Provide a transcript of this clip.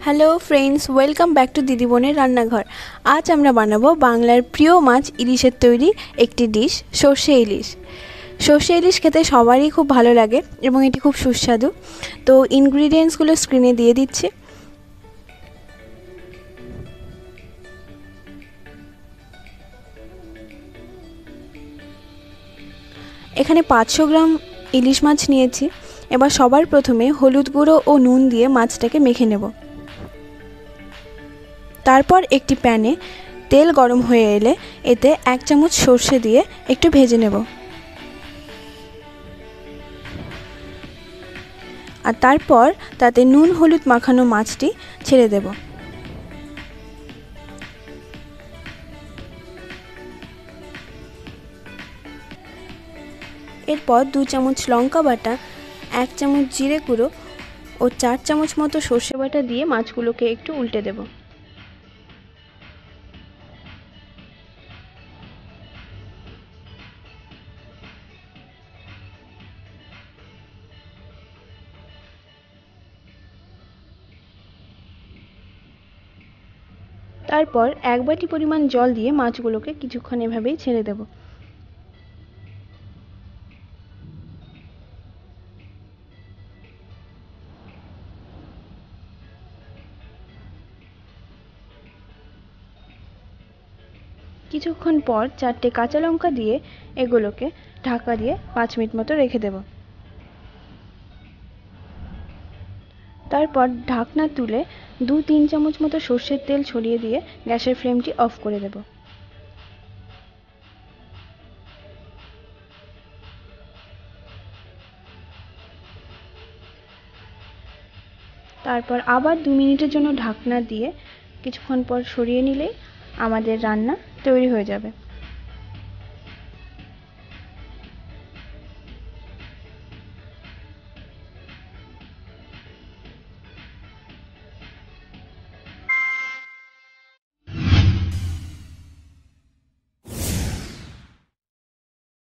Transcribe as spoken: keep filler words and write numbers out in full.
Hello friends, welcome back to দিদি বোনের রান্নাঘর। আজ আমরা বানাবো বাংলার প্রিয় মাছ ইলিশের তৈরি একটি ডিশ, সর্ষে ইলিশ। সর্ষে ইলিশ খেতে সবারই খুব ভালো লাগে এবং এটি খুব সুস্বাদু। তো ইনগ্রিডিয়েন্টসগুলো স্ক্রিনে দিয়ে দিচ্ছি। এখানে পাঁচশো গ্রাম ইলিশ মাছ নিয়েছি। এবার সবার প্রথমে হলুদ গুঁড়ো ও নুন দিয়ে মাছটাকে মেখে নেব। তারপর একটি প্যানে তেল গরম হয়ে এলে এতে এক চামচ সর্ষে দিয়ে একটু ভেজে নেব। আর তারপর তাতে নুন হলুদ মাখানো মাছটি ছেড়ে দেব। এরপর দু চামচ লঙ্কা বাটা, এক চামচ জিরে গুঁড়ো ও চার চামচ মতো সর্ষে বাটা দিয়ে মাছগুলোকে একটু উল্টে দেব। তারপর এক বাটি পরিমাণ জল দিয়ে মাছগুলোকে কিছুক্ষণ এভাবেই ছেড়ে দেব। কিছুক্ষণ পর চারটে কাঁচা লঙ্কা দিয়ে এগুলোকে ঢাকা দিয়ে পাঁচ মিনিট মতো রেখে দেব। তারপর ঢাকনা তুলে দু তিন চামচ মতো সর্ষের তেল ছড়িয়ে দিয়ে গ্যাসের ফ্লেমটি অফ করে দেব। তারপর আবার দু মিনিটের জন্য ঢাকনা দিয়ে কিছুক্ষণ পর সরিয়ে নিলেই আমাদের রান্না তৈরি হয়ে যাবে।